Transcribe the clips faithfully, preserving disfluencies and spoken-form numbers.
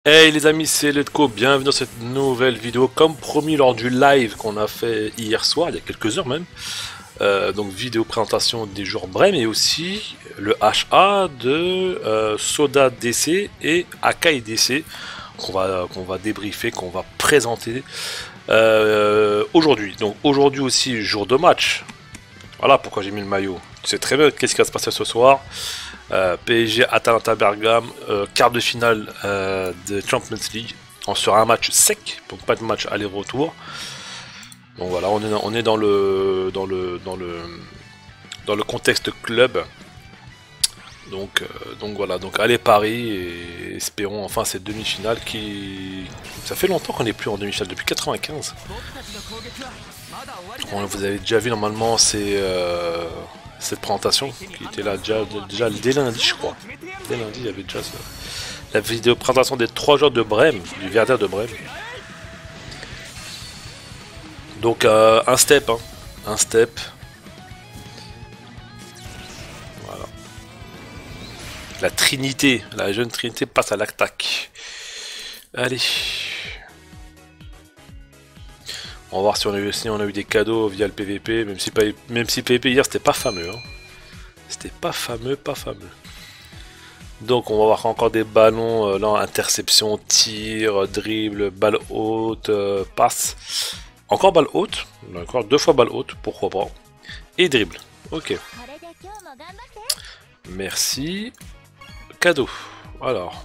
Hey les amis, c'est Letco, bienvenue dans cette nouvelle vidéo, comme promis lors du live qu'on a fait hier soir, il y a quelques heures même. Euh, donc vidéo présentation des joueurs Brem et aussi le H A de euh, Soda D C et Akai D C qu'on va, qu'on va débriefer, qu'on va présenter euh, aujourd'hui. Donc aujourd'hui aussi jour de match, voilà pourquoi j'ai mis le maillot. Tu sais très bien qu'est-ce qui va se passer ce soir. Euh, P S G Atalanta Bergame, euh, quart de finale euh, de Champions League. On sera un match sec, donc pas de match aller-retour. Donc voilà, on est, dans, on est dans le dans le dans le dans le contexte club. Donc euh, donc voilà, donc allez Paris et espérons enfin cette demi-finale qui ça fait longtemps qu'on n'est plus en demi-finale depuis quatre-vingt-quinze. Bon, vous avez déjà vu normalement c'est euh, cette présentation qui était là déjà, déjà dès lundi je crois. Dès lundi il y avait déjà ça. La vidéo présentation des trois joueurs de Brême, du Werder de Brême. Donc euh, un step, hein. un step. Voilà. La Trinité, la jeune Trinité passe à l'attaque. Allez. On va voir si on a eu, si on a eu des cadeaux via le P V P, même si, pas, même si P V P hier c'était pas fameux. Hein. C'était pas fameux, pas fameux. Donc on va voir encore des ballons, euh, là, interception, tir, dribble, balle haute, euh, passe. Encore balle haute, encore deux fois balle haute, pourquoi pas. Et dribble, ok. Merci. Cadeau, alors.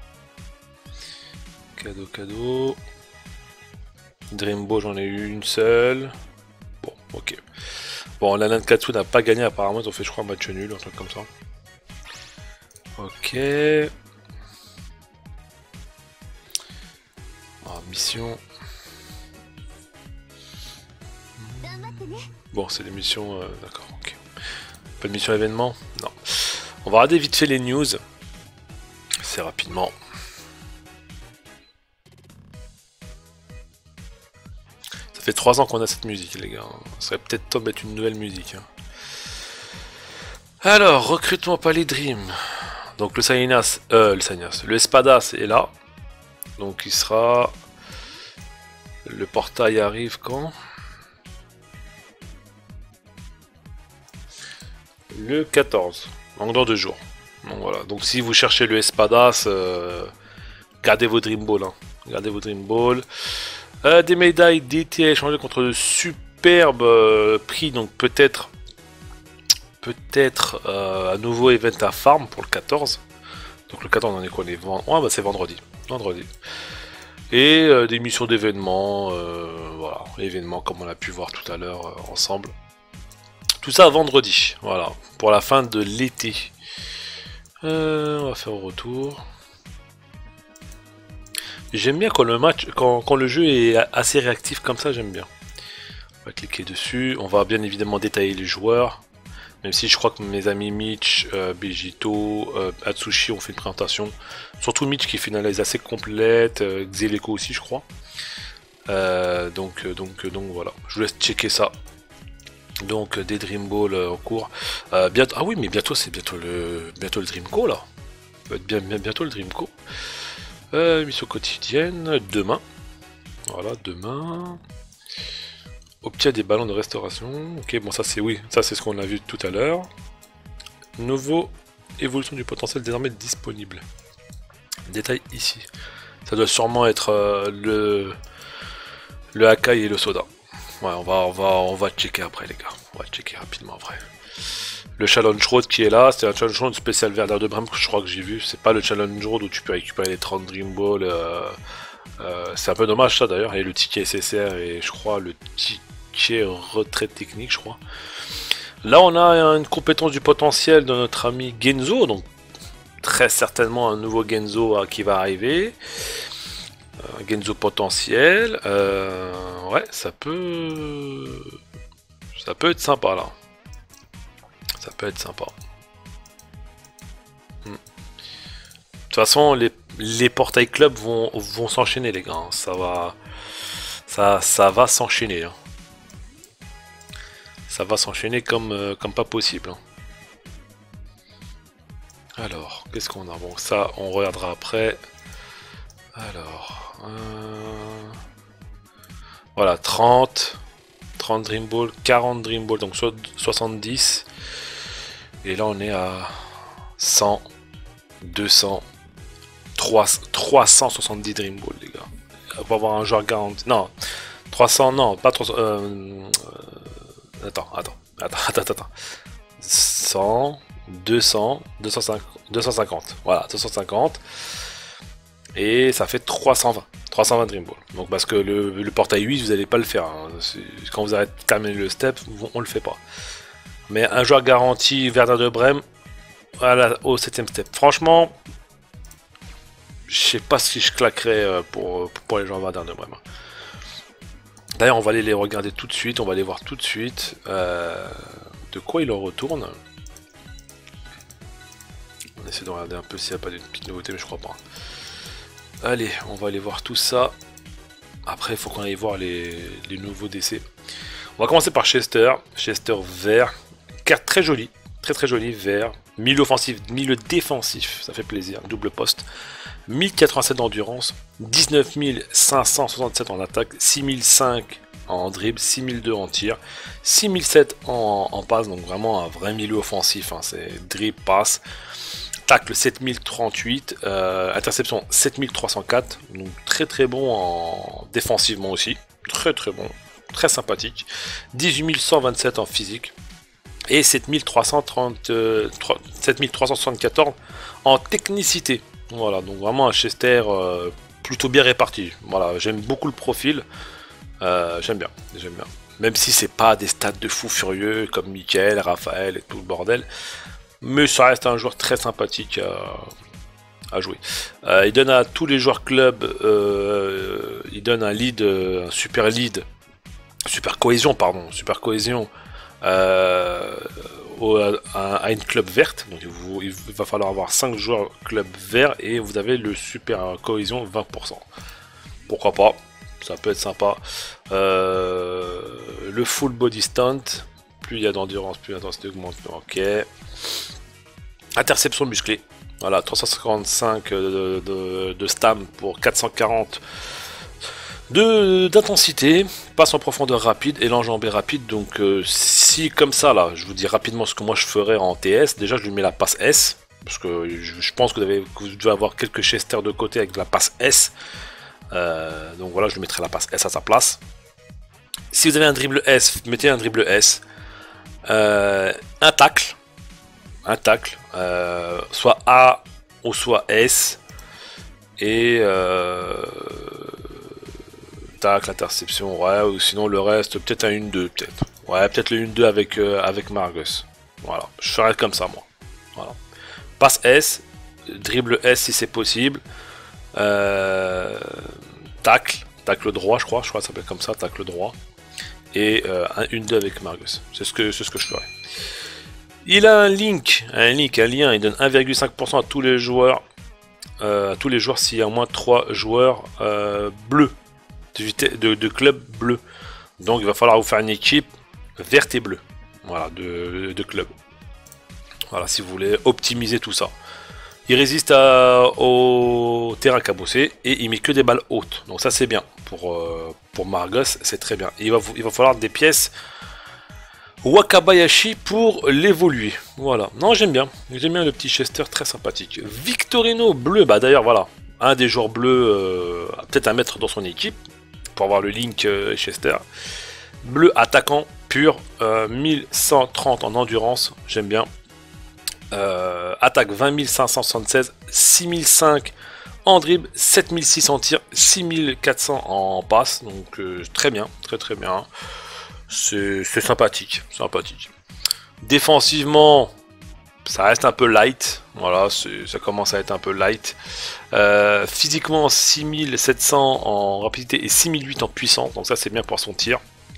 Cadeau, cadeau. Dreambo, j'en ai eu une seule. Bon, ok. Bon, la Nankatsu n'a pas gagné apparemment, ils ont fait je crois un match nul, un truc comme ça. Ok. Ah, mission. Bon, c'est des missions, euh, d'accord, ok. Pas de mission événement? Non. On va regarder vite fait les news. Assez rapidement. Ça fait trois ans qu'on a cette musique, les gars. Ça serait peut-être temps de mettre une nouvelle musique. Hein. Alors, recrutement Palais Dream. Donc le Sainas, euh, le Sainas, le Espadas est là. Donc il sera... Le portail arrive quand? Le quatorze. Donc dans deux jours. Donc voilà. Donc si vous cherchez le Espadas, euh, gardez vos Dream Ball. Hein. Gardez vos Dream Ball. Euh, des médailles D T à échanger contre de superbes euh, prix. Donc peut-être... Peut-être euh, à nouveau event à farm pour le quatorze. Donc le quatorze on en est quoi? Les vend... Ouais bah c'est vendredi. Vendredi. Et euh, des missions d'événements. Euh, voilà. Événements comme on a pu voir tout à l'heure euh, ensemble. Tout ça vendredi. Voilà. Pour la fin de l'été. Euh, on va faire au retour. J'aime bien quand le match, quand, quand le jeu est assez réactif comme ça, j'aime bien. On va cliquer dessus. On va bien évidemment détailler les joueurs. Même si je crois que mes amis Mitch, euh, Begito, euh, Atsushi ont fait une présentation. Surtout Mitch qui fait une analyse assez complète, euh, Xeleko aussi je crois. Euh, donc, donc, donc voilà, je vous laisse checker ça. Donc des Dream Ball euh, en cours. Euh, bientôt, ah oui mais bientôt c'est bientôt le bientôt le Dreamco là. Ça va être bien, bien bientôt le Dreamco. Euh, mission quotidienne, demain. Voilà, demain. Obtient des ballons de restauration. Ok, bon ça c'est oui, ça c'est ce qu'on a vu tout à l'heure. Nouveau évolution du potentiel désormais disponible. Détail ici. Ça doit sûrement être euh, le le Akai et le Soda. Ouais, on va on va on va checker après les gars. On va checker rapidement après. Le Challenge Road qui est là, c'est un Challenge Road spécial Werder de Brême que je crois que j'ai vu. C'est pas le Challenge Road où tu peux récupérer les trente Dream Ball. Euh, euh, c'est un peu dommage ça d'ailleurs. Et le ticket S S R et je crois le ticket retraite technique, je crois. Là, on a une compétence du potentiel de notre ami Genzo, donc très certainement un nouveau Genzo euh, qui va arriver. Euh, Genzo potentiel, euh, ouais, ça peut, ça peut être sympa là. Ça peut être sympa. Hmm. De toute façon, les, les portails club vont, vont s'enchaîner les gars. Hein. Ça va, ça, ça va s'enchaîner. Hein. Ça va s'enchaîner comme, euh, comme pas possible. Hein. Alors, qu'est-ce qu'on a? Bon, ça, on regardera après. Alors, euh... voilà, trente, trente Dream Ball, quarante Dream Ball, donc soixante-dix. Et là, on est à cent, deux cents, trois cent soixante-dix Dream Ball, les gars. On va avoir un joueur garanti. Non, trois cents, non, pas trois cents. Euh, euh, attends, attends, attends, attends, attends. cent, deux cents, deux cent cinquante, deux cent cinquante. Voilà, deux cent cinquante. Et ça fait trois cent vingt. trois cent vingt Dream Ball. Donc, parce que le, le portail huit, vous n'allez pas le faire. Hein. Quand vous arrêtez de terminer le step, on le fait pas. Mais un joueur garanti Werder de Brême voilà, au septième step. Franchement, je sais pas si je claquerais pour, pour les joueurs Werder de Brême. D'ailleurs, on va aller les regarder tout de suite. On va les voir tout de suite. Euh, de quoi il en retourne. On essaie de regarder un peu s'il n'y a pas de petite nouveauté, mais je crois pas. Allez, on va aller voir tout ça. Après, il faut qu'on aille voir les, les nouveaux décès. On va commencer par Chester. Chester vert. Carte très jolie, très très jolie, vert, milieu offensif, milieu défensif, ça fait plaisir, double poste, mille quatre-vingt-sept d'endurance, dix-neuf mille cinq cent soixante-sept en attaque, six mille cinq en dribble, six mille deux en tir, six mille sept en, en passe, donc vraiment un vrai milieu offensif, hein, c'est dribble, passe, tacle sept mille trente-huit, euh, interception sept mille trois cent quatre, donc très très bon en défensivement aussi, très très bon, très sympathique, dix-huit mille cent vingt-sept en physique, et sept mille trois cent trente, euh, sept mille trois cent soixante-quatorze en technicité. Voilà, donc vraiment un Chester euh, plutôt bien réparti. Voilà, j'aime beaucoup le profil. Euh, j'aime bien, j'aime bien. Même si c'est pas des stats de fou furieux comme Michael, Raphaël et tout le bordel. Mais ça reste un joueur très sympathique à, à jouer. Euh, il donne à tous les joueurs club, euh, il donne un lead, un super lead, super cohésion, pardon, super cohésion. Euh, au, à, à une club verte, donc vous, il va falloir avoir cinq joueurs club vert et vous avez le super cohésion vingt pour cent. Pourquoi pas, ça peut être sympa. Euh, le full body stunt, plus il y a d'endurance, plus l'intensité augmente. Ok. Interception musclée, voilà, trois cent cinquante-cinq de, de, de stam pour quatre cent quarante d'intensité, passe en profondeur rapide et l'enjambée rapide. Donc euh, si comme ça là, je vous dis rapidement ce que moi je ferais en T S, déjà je lui mets la passe S, parce que je, je pense que vous, avez, que vous devez avoir quelques Chester de côté avec la passe S, euh, donc voilà, je lui mettrai la passe S à sa place. Si vous avez un dribble S, mettez un dribble S, euh, un tacle, un tacle, euh, soit A ou soit S, et euh, tacle, interception, ouais, ou sinon le reste, peut-être un un deux, peut-être. Ouais, peut-être le un deux avec, euh, avec Margus. Voilà, je ferai comme ça, moi. Voilà. Passe S, dribble S si c'est possible. Euh, tacle, tacle droit, je crois, je crois que ça s'appelle comme ça, tacle droit. Et euh, un un deux avec Margus. C'est ce que, c'est ce que je ferai. Il a un link, un link, un lien, il donne un virgule cinq pour cent à tous les joueurs. Euh, à tous les joueurs s'il y a au moins trois joueurs euh, bleus. De, de club bleu. Donc il va falloir vous faire une équipe verte et bleue. Voilà, de, de club. Voilà, si vous voulez optimiser tout ça. Il résiste à, au terrain cabossé et il met que des balles hautes. Donc ça c'est bien. Pour, euh, pour Margus, c'est très bien. Et il, va, il va falloir des pièces Wakabayashi pour l'évoluer. Voilà. Non, j'aime bien. J'aime bien le petit Chester, très sympathique. Victorino bleu, bah d'ailleurs voilà. Un des joueurs bleus, euh, peut-être à mettre dans son équipe. Pour avoir le link euh, Chester. Bleu attaquant pur, euh, mille cent trente en endurance, j'aime bien. Euh, attaque vingt mille cinq cent soixante-seize, six mille cinq en dribble, sept mille six en tir, six mille quatre cents en passe, donc euh, très bien, très très bien. C'est sympathique, sympathique. Défensivement, ça reste un peu light, voilà, ça commence à être un peu light. Euh, physiquement, six mille sept cents en rapidité et six mille huit en puissance, donc ça c'est bien pour son tir.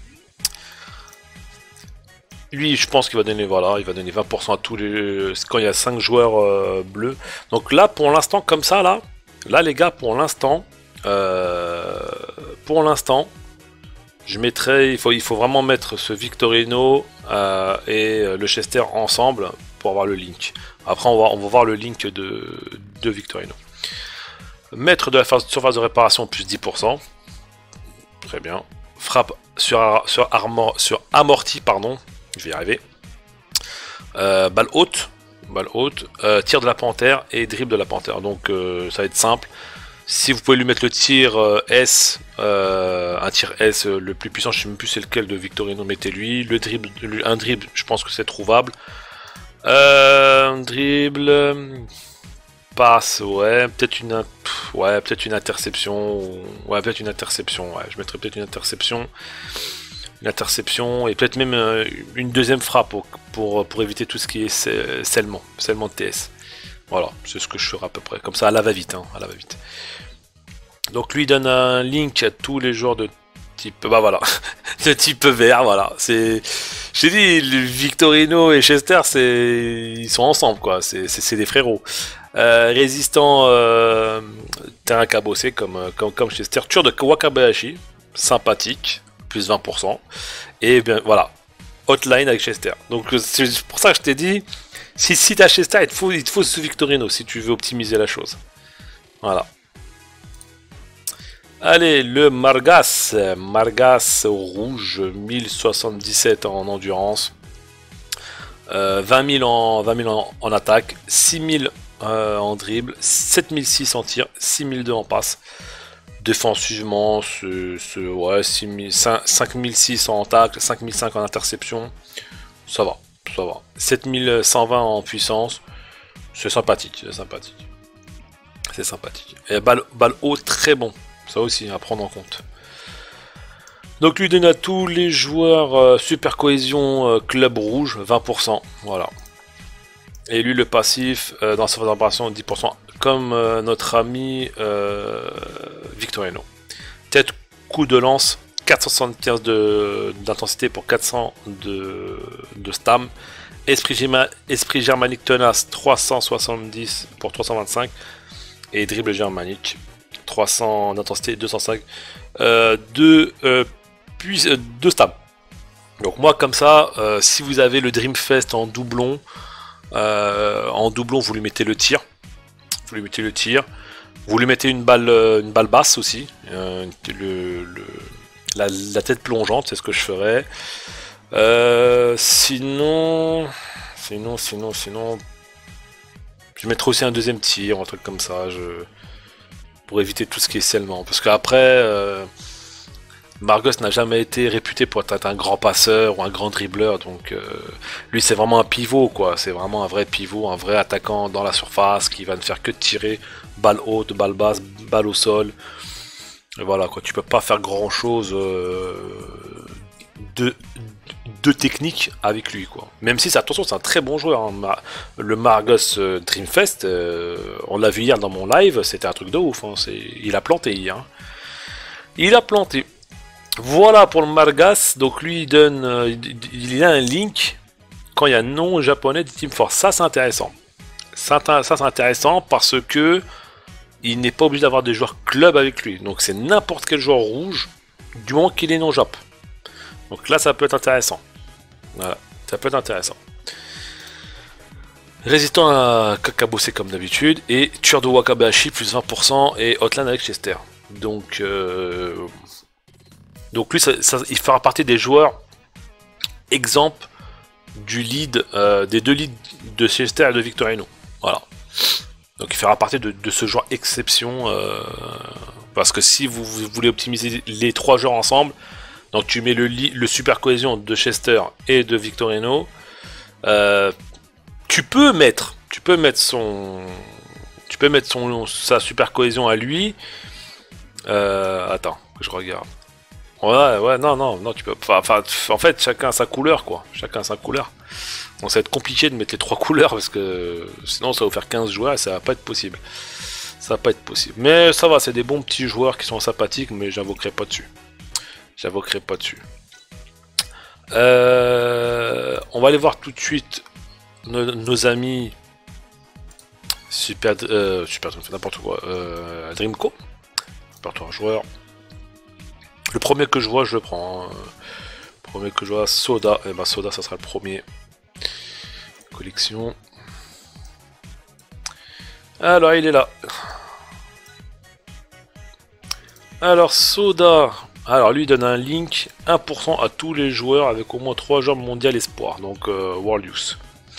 Lui, je pense qu'il va donner, voilà, il va donner vingt pour cent à tous les quand il y a cinq joueurs euh, bleus. Donc là, pour l'instant, comme ça, là, là les gars, pour l'instant, euh, pour l'instant, je mettrai, il faut, il faut vraiment mettre ce Victorino euh, et le Chester ensemble pour avoir le link. Après, on va, on va voir le link de, de Victorino. Maître de la surface de réparation plus dix pour cent. Très bien. Frappe sur, sur, armor, sur amorti, pardon. Je vais y arriver. Euh, balle haute. Balle haute. Euh, tir de la panthère et dribble de la panthère. Donc euh, ça va être simple. Si vous pouvez lui mettre le tir euh, S, euh, un tir S euh, le plus puissant, je ne sais même plus c'est lequel de Victorino, mettez-lui. Le dribble, un dribble, je pense que c'est trouvable. Euh, un dribble, passe, ouais, peut-être une, ouais, peut-être une interception, ouais, peut-être une interception, ouais, je mettrais peut-être une interception, une interception et peut-être même euh, une deuxième frappe pour, pour, pour éviter tout ce qui est scellement, scellement de T S. Voilà, c'est ce que je ferai à peu près. Comme ça, à la va-vite, hein, à la va-vite. Donc lui donne un link à tous les joueurs de type, bah voilà, de type vert, voilà. C'est, j'ai dit, Victorino et Chester, c'est, ils sont ensemble, quoi. C'est des frérots. Euh, résistant, euh, terrain cabossé comme, comme, comme Chester. Tueur de Wakabayashi, sympathique, plus vingt pour cent. Et bien voilà, hotline avec Chester. Donc c'est pour ça que je t'ai dit. Si, si t'as Chester, il te faut, il te faut ce Victorino si tu veux optimiser la chose. Voilà. Allez, le Margas. Margas rouge, mille soixante-dix-sept en endurance. Euh, vingt mille, en, vingt mille en, en attaque. six mille euh, en dribble. sept mille six en tir. six mille deux en passe. Défensivement, ce, ce, ouais, cinq mille six en tacle. cinq mille cinq en interception. Ça va. Ça va. sept mille cent vingt en puissance. C'est sympathique. C'est sympathique. C'est sympathique. Et balle, balle haut, très bon. Ça aussi, à prendre en compte. Donc lui donne à tous les joueurs euh, Super Cohésion euh, Club Rouge, vingt pour cent. Voilà. Et lui, le passif, euh, dans sa phase d'opération, dix pour cent. Comme euh, notre ami euh, Victorino. Tête, coup de lance, quatre cent soixante-quinze d'intensité pour quatre cents de, de stam. Esprit, Germa, esprit germanique tenace, trois cent soixante-dix pour trois cent vingt-cinq. Et dribble germanique, trois cents d'intensité, deux cent cinq. Euh, deux, euh, puis, euh, deux stam. Donc moi comme ça, euh, si vous avez le Dreamfest en doublon, euh, en doublon vous lui mettez le tir. Vous lui mettez le tir. Vous lui mettez une balle, une balle basse aussi. Euh, le, le, la, la tête plongeante, c'est ce que je ferais. Euh, sinon, sinon, sinon, sinon, je mettrais aussi un deuxième tir, un truc comme ça, je, pour éviter tout ce qui est scellement. Parce qu'après, euh, Margos n'a jamais été réputé pour être un grand passeur ou un grand dribbleur, donc euh, lui c'est vraiment un pivot, quoi. C'est vraiment un vrai pivot, un vrai attaquant dans la surface qui va ne faire que tirer, balle haute, balle basse, balle au sol. Et voilà, quoi. Tu peux pas faire grand chose euh, de de technique avec lui, quoi. Même si, attention, c'est un très bon joueur, hein. Le Margos euh, Dreamfest, euh, on l'a vu hier dans mon live, c'était un truc de ouf, hein. Il a planté hier, hein. Il a planté. Voilà pour le Margas. Donc lui il donne, euh, il, il a un link quand il y a nom japonais de Team Force. Ça c'est intéressant. Ça, ça c'est intéressant parce que il n'est pas obligé d'avoir des joueurs club avec lui. Donc c'est n'importe quel joueur rouge du moment qu'il est non Jap. Donc là ça peut être intéressant. Voilà, ça peut être intéressant. Résistant à Kakabose comme d'habitude. Et tueur de Wakabayashi plus vingt pour cent et hotline avec Chester. Donc euh, donc lui ça, ça, il fera partie des joueurs exemple du lead, euh, des deux leads de Chester et de Victorino. Voilà. Donc il fera partie de, de ce joueur exception. Euh, parce que si vous, vous voulez optimiser les trois joueurs ensemble, donc tu mets le, le super cohésion de Chester et de Victorino, euh, tu peux mettre, tu peux mettre son, tu peux mettre son sa super cohésion à lui. Euh, attends, que je regarde. Ouais, ouais, non, non, non, tu peux. Enfin, en fait, chacun a sa couleur, quoi. Chacun a sa couleur. Donc ça va être compliqué de mettre les trois couleurs parce que sinon ça va vous faire quinze joueurs et ça va pas être possible. Ça va pas être possible. Mais ça va, c'est des bons petits joueurs qui sont sympathiques, mais j'invoquerai pas dessus. J'invoquerai pas dessus. Euh, on va aller voir tout de suite nos, nos amis Super, euh, Super, n'importe quoi, euh, Dreamco. Répertoire joueur. Le premier que je vois, je le prends. Hein. Le premier que je vois, Soda. Et eh ben Soda, ça sera le premier. Collection. Alors, il est là. Alors Soda, alors lui il donne un link un pour cent à tous les joueurs avec au moins trois joueurs mondial espoir, donc euh, World Youth.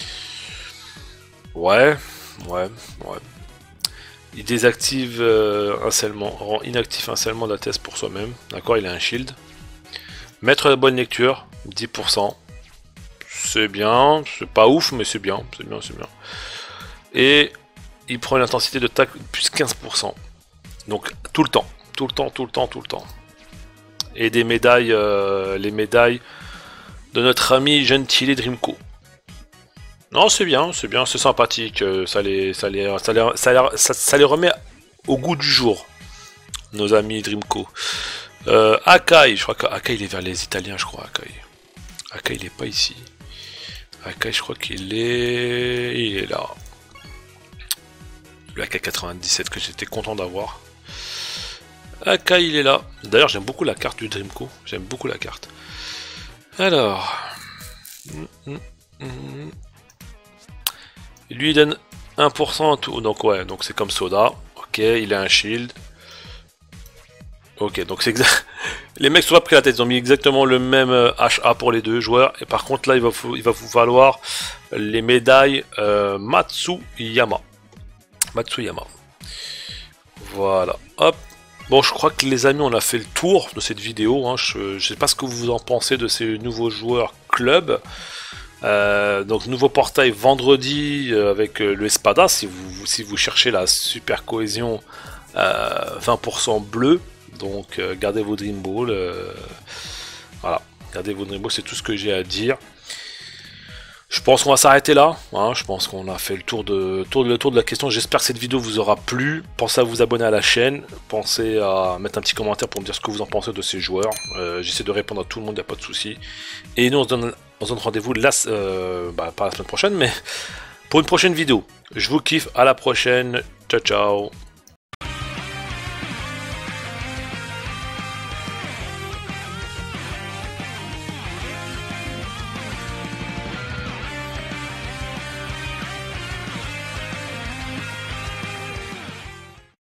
Ouais, ouais, ouais. Il désactive euh, un scellement, rend inactif un scellement de la thèse pour soi-même. D'accord, il a un shield. Mettre la bonne lecture, dix pour cent. C'est bien, c'est pas ouf, mais c'est bien, c'est bien, c'est bien. Et il prend une intensité de tac plus quinze pour cent. Donc tout le temps, tout le temps, tout le temps, tout le temps. Et des médailles, euh, les médailles de notre ami Gentile Dreamco. Non, c'est bien, c'est bien, c'est sympathique. Ça les, ça, les, ça, les, ça, les, ça, ça les remet au goût du jour, nos amis Dreamco. Euh, Akai, je crois qu'Akai il est vers les Italiens, je crois. Akai, Akai il est pas ici. Akai, je crois qu'il est, il est là. Le A K quatre-vingt-dix-sept que j'étais content d'avoir. Akai il est là. D'ailleurs j'aime beaucoup la carte du Dreamco. J'aime beaucoup la carte. Alors. Lui il donne un pour cent à tout. Donc ouais, donc c'est comme Soda. Ok, il a un shield. Ok, donc c'est exact. Les mecs sont pas pris la tête, ils ont mis exactement le même H A pour les deux joueurs. Et par contre là il va, il va vous falloir les médailles euh, Matsuyama. Matsuyama. Voilà, hop. Bon, je crois que les amis, on a fait le tour de cette vidéo. Hein. Je ne sais pas ce que vous en pensez de ces nouveaux joueurs club. Euh, donc, nouveau portail vendredi euh, avec euh, le Espada. Si vous, si vous cherchez la super cohésion euh, vingt pour cent bleu. Donc, euh, gardez vos Dream Ball. Euh, voilà, gardez vos Dream Ball, c'est tout ce que j'ai à dire. Je pense qu'on va s'arrêter là, hein. Je pense qu'on a fait le tour de, tour, le tour de la question. J'espère que cette vidéo vous aura plu. Pensez à vous abonner à la chaîne, pensez à mettre un petit commentaire pour me dire ce que vous en pensez de ces joueurs. Euh, J'essaie de répondre à tout le monde, il n'y a pas de souci. Et nous on se donne, on se donne rendez-vous la, euh, bah, pas la semaine prochaine, mais pour une prochaine vidéo. Je vous kiffe, à la prochaine, ciao ciao.